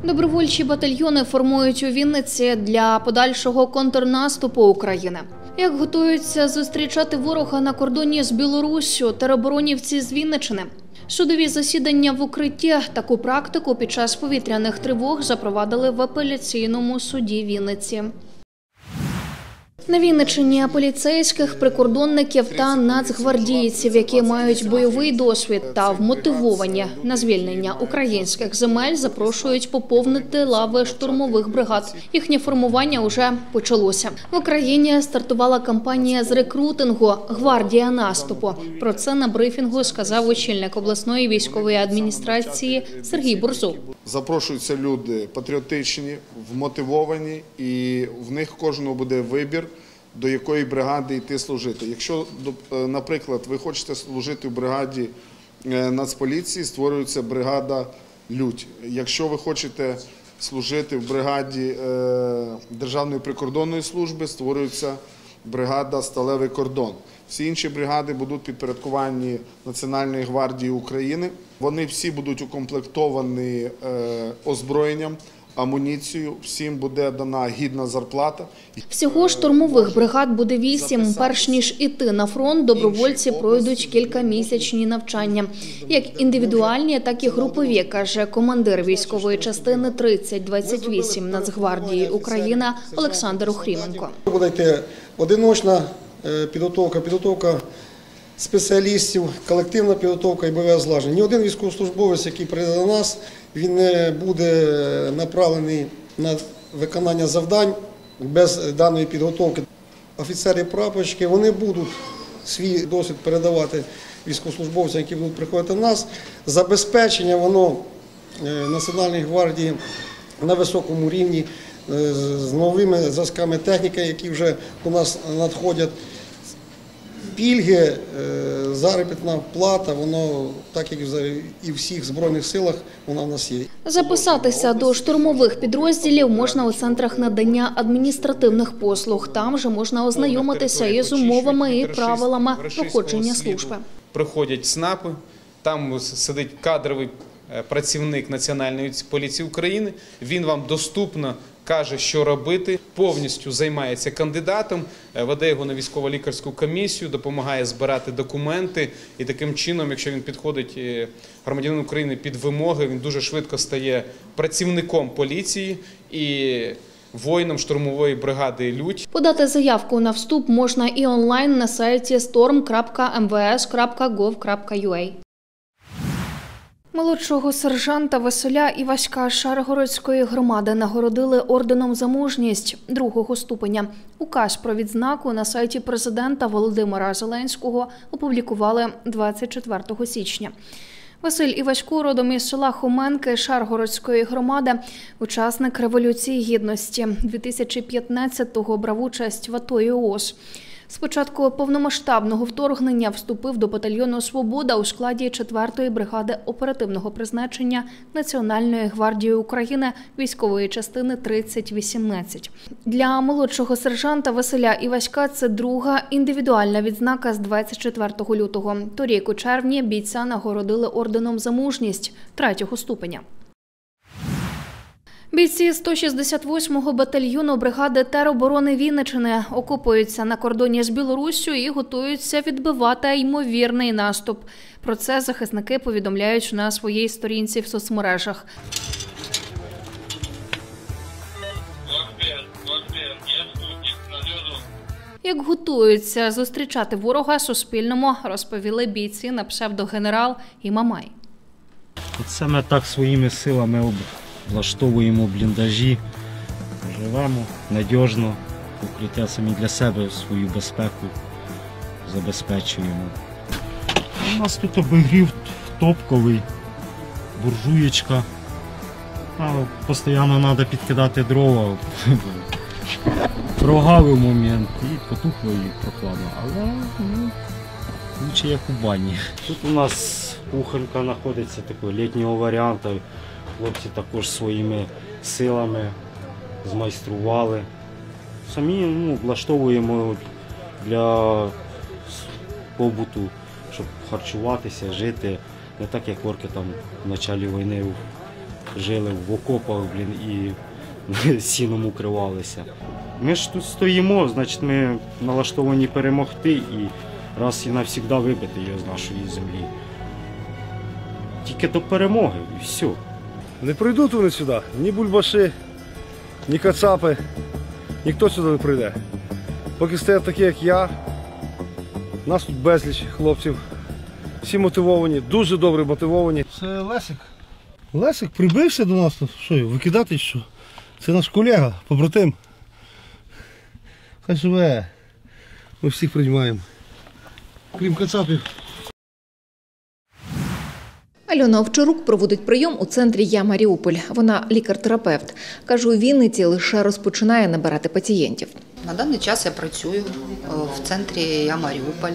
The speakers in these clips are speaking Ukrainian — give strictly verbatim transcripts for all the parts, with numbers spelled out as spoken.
Добровольчі батальйони формують у Вінниці для подальшого контрнаступу України. Як готуються зустрічати ворога на кордоні з Білоруссю тероборонівці з Вінниччини? Судові засідання в укритті. Таку практику під час повітряних тривог запровадили в апеляційному суді Вінниці. На Вінниччині поліцейських, прикордонників та нацгвардійців, які мають бойовий досвід та вмотивовані на звільнення українських земель, запрошують поповнити лави штурмових бригад. Їхнє формування вже почалося. В Україні стартувала кампанія з рекрутингу «Гвардія наступу». Про це на брифінгу сказав очільник обласної військової адміністрації Сергій Борзов. Запрошуються люди патріотичні, вмотивовані, і в них кожного буде вибір, до якої бригади йти служити. Якщо, наприклад, ви хочете служити в бригаді Нацполіції, створюється бригада «Лють». Якщо ви хочете служити в бригаді Державної прикордонної служби, створюється бригада «Сталевий кордон». Всі інші бригади будуть підпорядковані Національної гвардії України. Вони всі будуть укомплектовані озброєнням, амуніцією, всім буде дана гідна зарплата. Всього штурмових бригад буде вісім. Перш ніж іти на фронт, добровольці пройдуть кількамісячні навчання. Як індивідуальні, так і групові, каже командир військової частини тридцять двадцять вісім Нацгвардії України Олександр Охріменко. Буде йти одиночна підготовка, підготовка спеціалістів, колективна підготовка і бойове злагодження. Ні один військовослужбовець, який прийде до нас, він не буде направлений на виконання завдань без даної підготовки. Офіцери і прапорщики, вони будуть свій досвід передавати військовослужбовцям, які будуть приходити до нас. Забезпечення воно Національної гвардії на високому рівні, з новими зразками техніки, які вже до нас надходять. Пільги, заробітна плата, воно, так як і в всіх Збройних силах, вона в нас є. Записатися до штурмових підрозділів можна у центрах надання адміністративних послуг. Там же можна ознайомитися із умовами і правилами проходження служби. Приходять СНАПи, там сидить кадровий працівник Національної поліції України, він вам доступно каже, що робити, повністю займається кандидатом, веде його на військово-лікарську комісію, допомагає збирати документи. І таким чином, якщо він підходить, громадянин України, під вимоги, він дуже швидко стає працівником поліції і воїном штурмової бригади «Лють». Подати заявку на вступ можна і онлайн на сайті storm крапка ем ве ес крапка гов крапка ю а. Молодшого сержанта Василя Іваська Шаргородської громади нагородили орденом за мужність другого ступеня. Указ про відзнаку на сайті президента Володимира Зеленського опублікували двадцять четвертого січня. Василь Івасько родом із села Хоменки Шаргородської громади, учасник Революції Гідності. дві тисячі п'ятнадцятого брав участь в АТО і ООС. З початку повномасштабного вторгнення вступив до батальйону «Свобода» у складі четвертої бригади оперативного призначення Національної гвардії України військової частини тридцять вісімнадцять. Для молодшого сержанта Василя Іваська це друга індивідуальна відзнака з двадцять четвертого лютого. Торік у червні бійця нагородили орденом за мужність третього ступеня. Бійці сто шістдесят восьмого батальйону бригади тероборони Вінниччини окопуються на кордоні з Білоруссю і готуються відбивати ймовірний наступ. Про це захисники повідомляють на своїй сторінці в соцмережах. Як готуються зустрічати ворога Суспільному, розповіли бійці на псевдогенерал і Мамай. От саме так своїми силами влаштовуємо бліндажі, живемо надіжно, укриття самі для себе, свою безпеку забезпечуємо. У нас тут обігрів топковий, буржуєчка. Постійно треба підкидати дрова, прогавив момент і потухло її прохладно, але ну, краще як у бані. Тут у нас кухонька знаходиться такого літнього варіанту. Хлопці також своїми силами змайстрували. Самі ну, влаштовуємо для побуту, щоб харчуватися, жити. Не так, як орки там в початку війни жили в окопах, блін, і сіном укривалися. Ми ж тут стоїмо, значить ми налаштовані перемогти і раз і навсігда вибити його з нашої землі. Тільки до перемоги і все. Не прийдуть вони сюди, ні бульбаши, ні кацапи, ніхто сюди не прийде. Поки стоять такі, як я, нас тут безліч хлопців, всі мотивовані, дуже добре мотивовані. Це Лесик. Лесик прибився до нас, що його, викидати що? Це наш колега, побратим. Хай живе, ми всіх приймаємо, крім кацапів. Альона Овчарук проводить прийом у центрі «Я Маріуполь». Вона лікар-терапевт. Каже, у Вінниці лише розпочинає набирати пацієнтів. На даний час я працюю в центрі «Я Маріуполь»,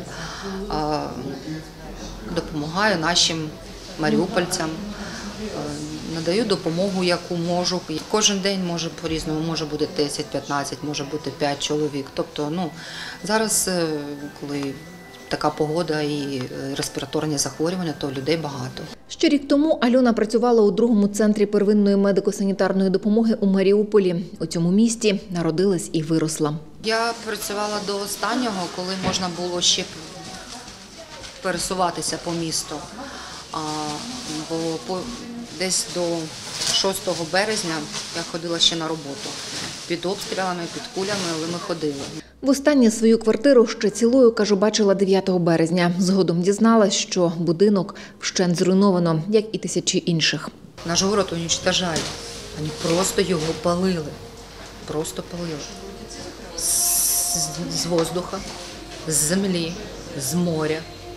допомагаю нашим маріупольцям, надаю допомогу, яку можу. Кожен день може по-різному, може бути десять-п'ятнадцять, може бути п'ять чоловік. Тобто, ну, зараз, коли така погода і респіраторні захворювання, то людей багато. Ще рік тому Альона працювала у другому центрі первинної медико-санітарної допомоги у Маріуполі. У цьому місті народилась і виросла. Я працювала до останнього, коли можна було ще пересуватися по місту. А, бо по, десь до шостого березня я ходила ще на роботу. Під обстрілами, під кулями, але ми ходили. Востаннє свою квартиру ще цілою, кажу, бачила дев'ятого березня. Згодом дізналась, що будинок вщент зруйновано, як і тисячі інших. Наш город уничтожають. Вони просто його палили. Просто палили. З, з воздуха, з землі, з моря.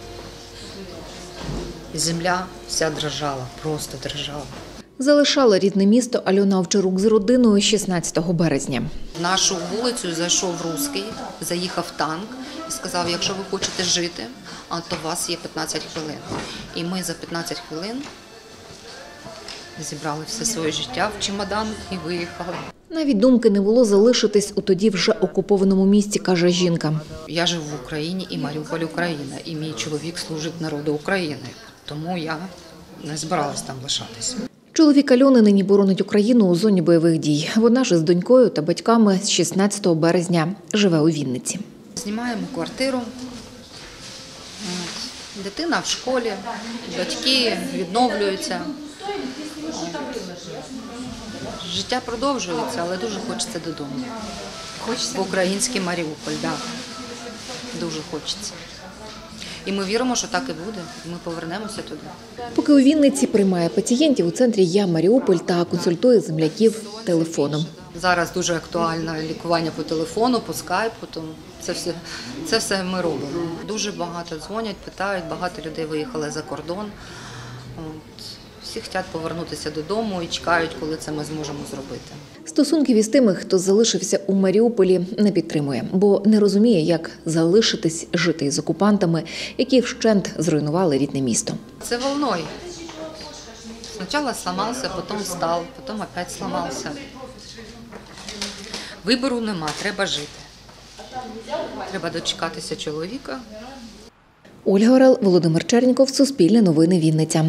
І земля вся дрожала, просто дрожала. Залишала рідне місто Альона Овчарук з родиною шістнадцятого березня. В нашу вулицю зайшов русський, заїхав танк і сказав, якщо ви хочете жити, то у вас є п'ятнадцять хвилин. І ми за п'ятнадцять хвилин зібрали все своє життя в чемодан і виїхали. Навіть думки не було залишитись у тоді вже окупованому місті, каже жінка. Я живу в Україні і Маріуполь Україна, і мій чоловік служить народу України, тому я не збиралась там лишатися. Чоловік Альони нині боронить Україну у зоні бойових дій. Вона ж з донькою та батьками з шістнадцятого березня живе у Вінниці. Знімаємо квартиру, дитина в школі, батьки відновлюються. Життя продовжується, але дуже хочеться додому. Хочеться в український Маріуполь, так. Дуже хочеться. І ми віримо, що так і буде, і ми повернемося туди. Поки у Вінниці приймає пацієнтів у центрі «Я Маріуполь» та консультує земляків телефоном. Зараз дуже актуальне лікування по телефону, по скайпу, тому це все, це все ми робимо. Дуже багато дзвонять, питають, багато людей виїхали за кордон. От. Всі хочуть повернутися додому і чекають, коли це ми зможемо зробити. Стосунків із тими, хто залишився у Маріуполі, не підтримує, бо не розуміє, як залишитись жити із окупантами, які вщент зруйнували рідне місто. Це волною. Спочатку зламався, потім став, потім опять зламався. Вибору нема, треба жити. Треба дочекатися чоловіка. Ольга Орел, Володимир Черніков, Суспільне новини, Вінниця.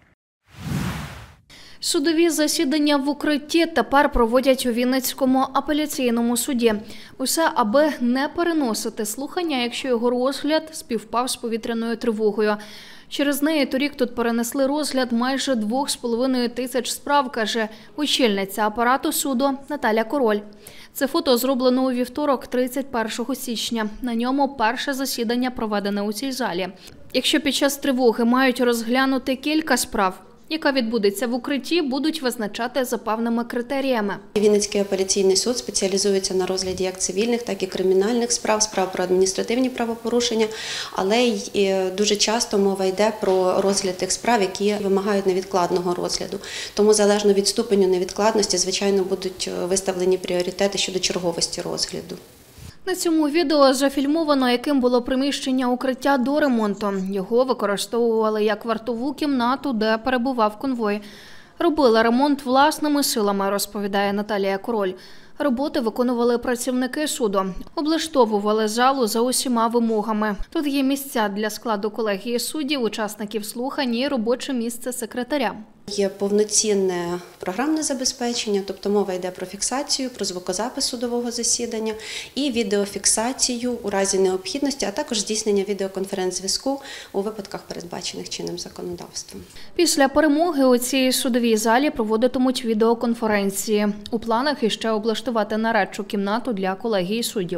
Судові засідання в укритті тепер проводять у Вінницькому апеляційному суді. Усе, аби не переносити слухання, якщо його розгляд співпав з повітряною тривогою. Через неї торік тут перенесли розгляд майже двох з половиною тисяч справ, каже очільниця апарату суду Наталя Король. Це фото зроблено у вівторок, тридцять першого січня. На ньому перше засідання проведене у цій залі. Якщо під час тривоги мають розглянути кілька справ, яка відбудеться в укритті, будуть визначати за певними критеріями. Вінницький апеляційний суд спеціалізується на розгляді як цивільних, так і кримінальних справ, справ про адміністративні правопорушення, але й дуже часто мова йде про розгляд тих справ, які вимагають невідкладного розгляду. Тому залежно від ступеню невідкладності, звичайно, будуть виставлені пріоритети щодо черговості розгляду. На цьому відео зафільмовано, яким було приміщення укриття до ремонту. Його використовували як вартову кімнату, де перебував конвой. Робили ремонт власними силами, розповідає Наталія Король. Роботи виконували працівники суду. Облаштовували залу за усіма вимогами. Тут є місця для складу колегії суддів, учасників слухань і робоче місце секретаря. Є повноцінне програмне забезпечення, тобто мова йде про фіксацію, про звукозапис судового засідання і відеофіксацію у разі необхідності, а також здійснення відеоконференц-зв'язку у випадках, передбачених чинним законодавством. Після перемоги у цій судовій залі проводитимуть відеоконференції. У планах іще облаштувати нарадчу кімнату для колегії суддів.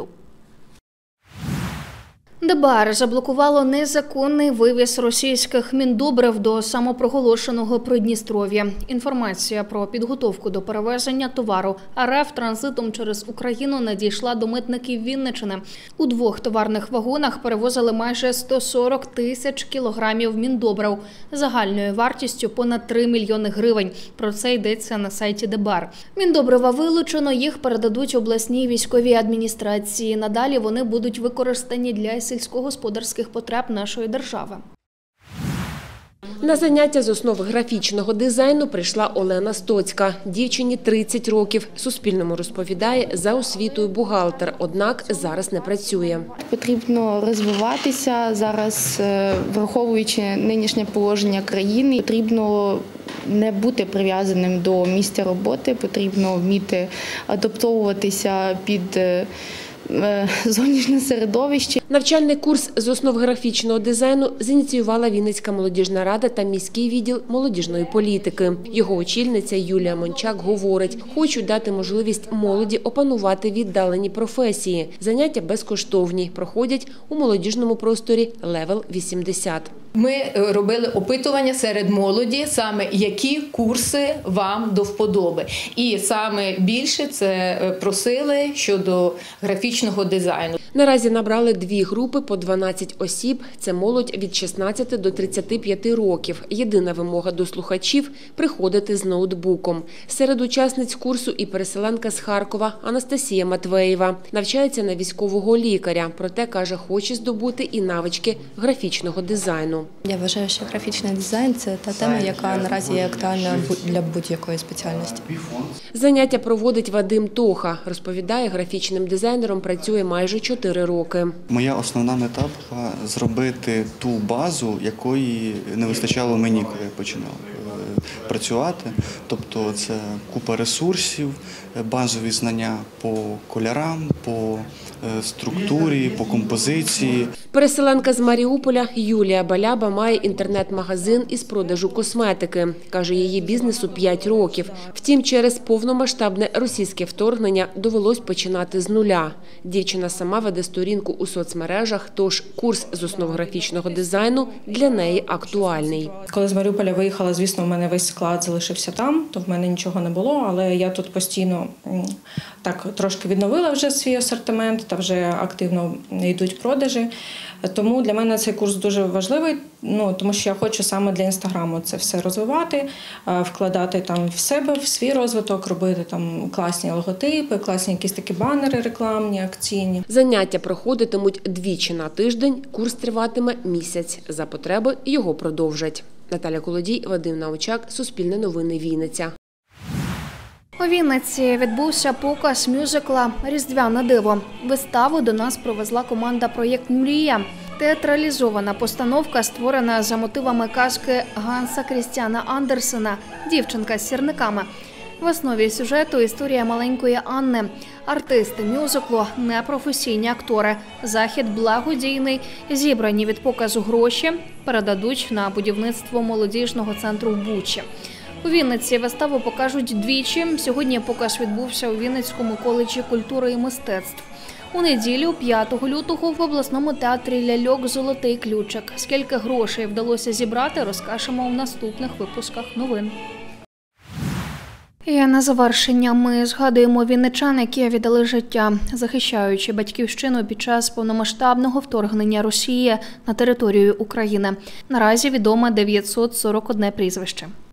ДБР заблокувало незаконний вивіз російських міндобрив до самопроголошеного Придністров'я. Інформація про підготовку до перевезення товару РФ транзитом через Україну надійшла до митників Вінниччини. У двох товарних вагонах перевозили майже сто сорок тисяч кілограмів міндобрив загальною вартістю понад три мільйони гривень. Про це йдеться на сайті ДБР. Міндобрива вилучено, їх передадуть обласній військовій адміністрації. Надалі вони будуть використані для сільськогосподарських потреб нашої держави. На заняття з основ графічного дизайну прийшла Олена Стоцька. Дівчині тридцять років. Суспільному розповідає, за освітою бухгалтер, однак зараз не працює. Потрібно розвиватися зараз, враховуючи нинішнє положення країни. Потрібно не бути прив'язаним до місця роботи, потрібно вміти адаптовуватися під зовнішнє середовище. Навчальний курс з основ графічного дизайну зініціювала Вінницька молодіжна рада та міський відділ молодіжної політики. Його очільниця Юлія Мончак говорить, хочуть дати можливість молоді опанувати віддалені професії. Заняття безкоштовні, проходять у молодіжному просторі «Левел вісімдесят». Ми робили опитування серед молоді, саме які курси вам до вподоби. І саме більше це просили щодо графічного дизайну. Наразі набрали дві групи по дванадцять осіб. Це молодь від шістнадцяти до тридцяти п'яти років. Єдина вимога до слухачів – приходити з ноутбуком. Серед учасниць курсу і переселенка з Харкова Анастасія Матвеєва. Навчається на військового лікаря, проте, каже, хоче здобути і навички графічного дизайну. Я вважаю, що графічний дизайн – це та тема, яка наразі є актуальна для будь-якої спеціальності. Заняття проводить Вадим Тоха. Розповідає, графічним дизайнером працює майже чотири роки. Моя основна мета була зробити ту базу, якої не вистачало мені, коли я починав працювати. Тобто це купа ресурсів, базові знання по кольорам, по структурі, по композиції. Переселенка з Маріуполя Юлія Баляба має інтернет-магазин із продажу косметики. Каже, її бізнесу п'ять років. Втім, через повномасштабне російське вторгнення довелось починати з нуля. Дівчина сама веде сторінку у соцмережах, тож курс з основ графічного дизайну для неї актуальний. Коли з Маріуполя виїхала, звісно, у мене весь склад залишився там, то в мене нічого не було, але я тут постійно так трошки відновила вже свій асортимент, та вже активно йдуть продажі. Тому для мене цей курс дуже важливий, ну, тому що я хочу саме для Інстаграму це все розвивати, вкладати там в себе, в свій розвиток, робити там класні логотипи, класні якісь такі банери рекламні, акційні. Заняття проходитимуть двічі на тиждень, курс триватиме місяць. За потреби його продовжать. Наталя Колодій, Вадим Научак, Суспільне новини, Вінниця. У Вінниці відбувся показ мюзикла «Різдвяне диво». Виставу до нас привезла команда «Проєкт Мрія». Театралізована постановка створена за мотивами казки Ганса Крістіана Андерсена «Дівчинка з сірниками». В основі сюжету історія маленької Анни. Артисти мюзиклу – непрофесійні актори. Захід благодійний. Зібрані від показу гроші передадуть на будівництво молодіжного центру в Бучі. У Вінниці виставу покажуть двічі. Сьогодні показ відбувся у Вінницькому коледжі культури і мистецтв. У неділю, п'ятого лютого, в обласному театрі ляльок «Золотий ключик». Скільки грошей вдалося зібрати, розкажемо у наступних випусках новин. І на завершення ми згадуємо вінничан, які віддали життя, захищаючи батьківщину під час повномасштабного вторгнення Росії на територію України. Наразі відомо дев'ятсот сорок одне прізвище.